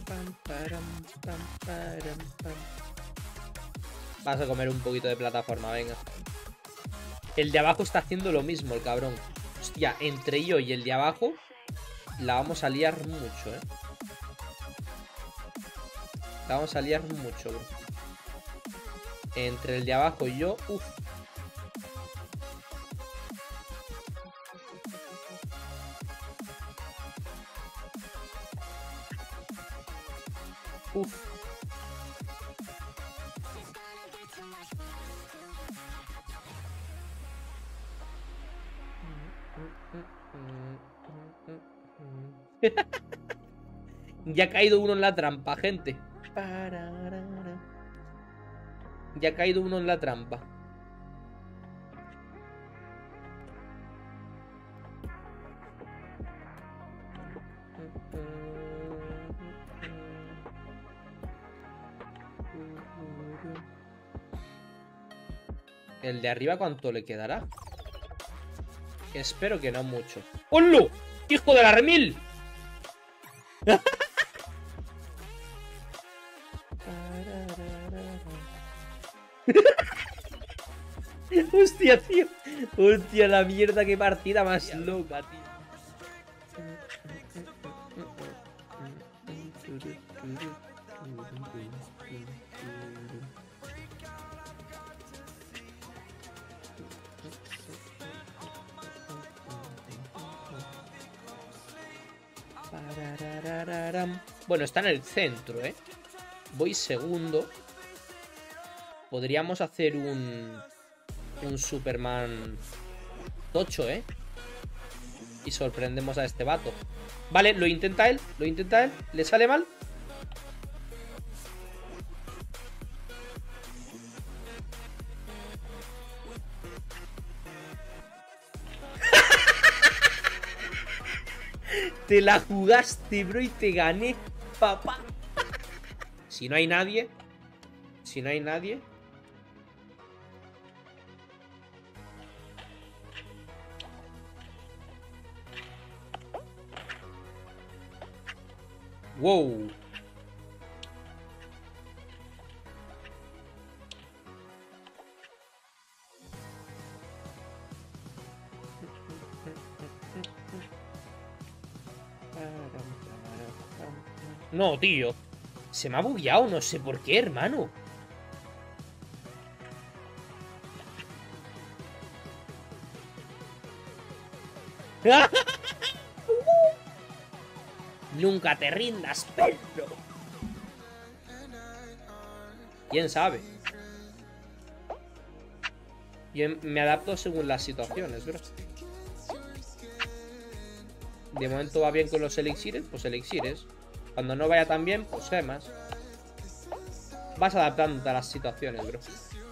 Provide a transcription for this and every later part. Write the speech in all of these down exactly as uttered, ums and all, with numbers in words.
Pam, param, pam, param, pam. Vas a comer un poquito de plataforma, venga. El de abajo está haciendo lo mismo, el cabrón. Hostia, entre yo y el de abajo la vamos a liar mucho, eh. La vamos a liar mucho, bro. Entre el de abajo y yo, uff. Uf. Ya ha caído uno en la trampa, gente. Ya ha caído uno en la trampa. El de arriba, ¿cuánto le quedará? Espero que no mucho. ¡Hola! ¡Hijo de la remil! Hostia, tío. Hostia, la mierda, qué partida más loca, tío. Bueno, está en el centro, ¿eh? Voy segundo. Podríamos hacer un... Un Superman tocho, ¿eh? Y sorprendemos a este vato. Vale, lo intenta él. Lo intenta él. ¿Le sale mal? Te la jugaste, bro, y te gané, papá. Si no hay nadie. Si no hay nadie. Wow. No, tío. Se me ha bugueado, no sé por qué, hermano. Nunca te rindas, perro. ¿Quién sabe? Yo me adapto según las situaciones, bro. De momento va bien con los elixires, pues elixires. Cuando no vaya tan bien, pues gemas. Vas adaptándote a las situaciones, bro.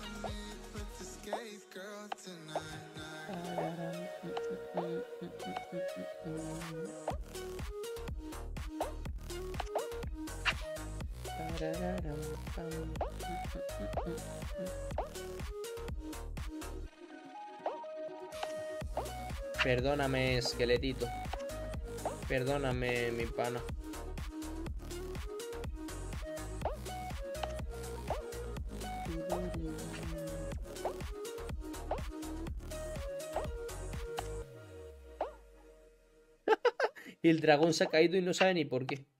Perdóname, esqueletito. Perdóname, mi pana. Y el dragón se ha caído y no sabe ni por qué.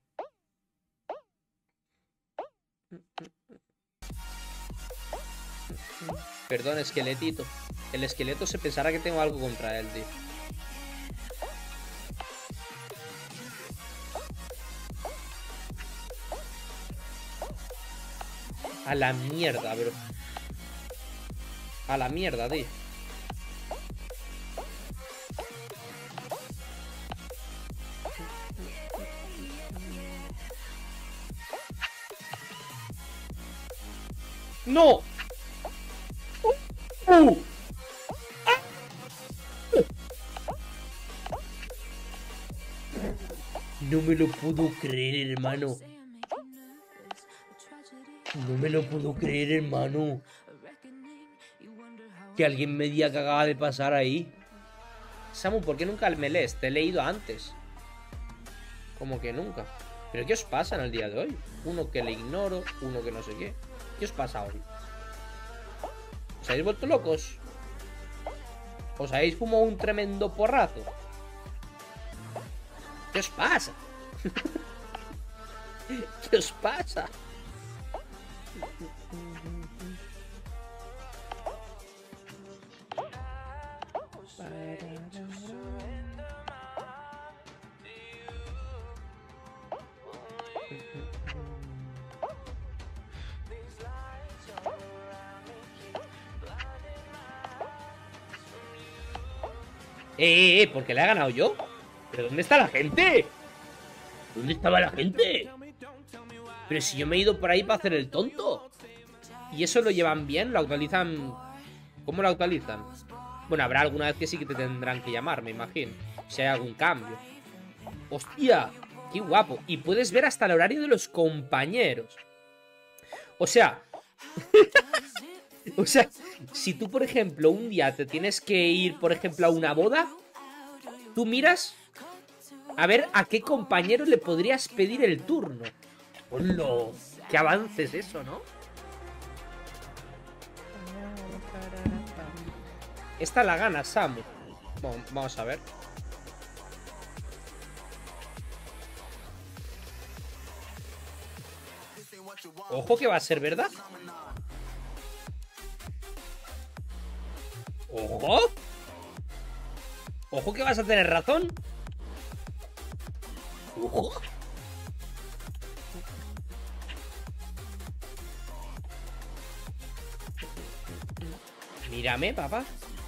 Perdón, esqueletito. El esqueleto se pensará que tengo algo contra él, tío. A la mierda, bro. A la mierda, tío. ¡No! ¡Uh! ¡Ah! No me lo puedo creer, hermano. No me lo puedo creer, hermano. Que alguien me diga que acaba de pasar ahí. Samu, ¿por qué nunca me lees? Te he leído antes. Como que nunca. ¿Pero qué os pasa en el día de hoy? Uno que le ignoro, uno que no sé qué. ¿Qué os pasa hoy? ¿Os habéis vuelto locos? ¿Os habéis fumado un tremendo porrazo? ¿Qué os pasa? ¿Qué os pasa? Eh, eh, eh, ¿por qué le he ganado yo? ¿Pero dónde está la gente? ¿Dónde estaba la gente? Pero si yo me he ido por ahí para hacer el tonto. ¿Y eso lo llevan bien? ¿Lo actualizan? ¿Cómo lo actualizan? Bueno, habrá alguna vez que sí que te tendrán que llamar, me imagino. Si hay algún cambio. ¡Hostia! ¡Qué guapo! Y puedes ver hasta el horario de los compañeros. O sea... O sea, si tú, por ejemplo, un día te tienes que ir, por ejemplo, a una boda, tú miras a ver a qué compañero le podrías pedir el turno. ¡Hola! ¡Qué avances eso!, ¿no? Esta la gana Samu. Bueno, vamos a ver. Ojo que va a ser verdad. ¡Ojo! ¡Ojo que vas a tener razón! ¡Ojo! Mírame, papá.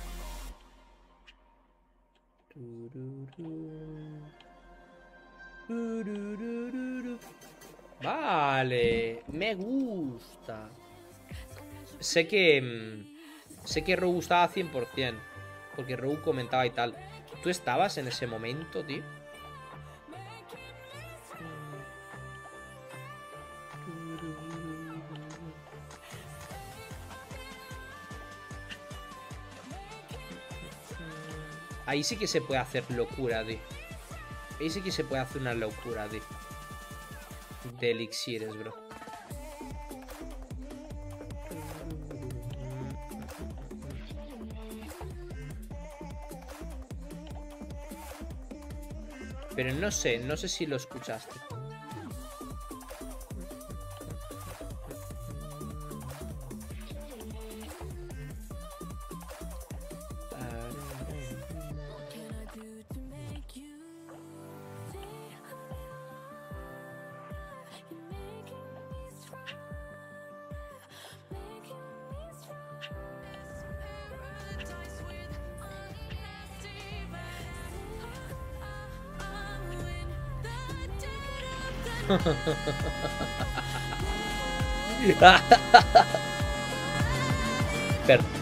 Vale, me gusta. Sé que... Sé que Rogu estaba cien por cien. Porque Rogu comentaba y tal. ¿Tú estabas en ese momento, tío? Ahí sí que se puede hacer locura, tío. Ahí sí que se puede hacer una locura, tío. De elixires, bro. Pero no sé, no sé si lo escuchaste. Perdón.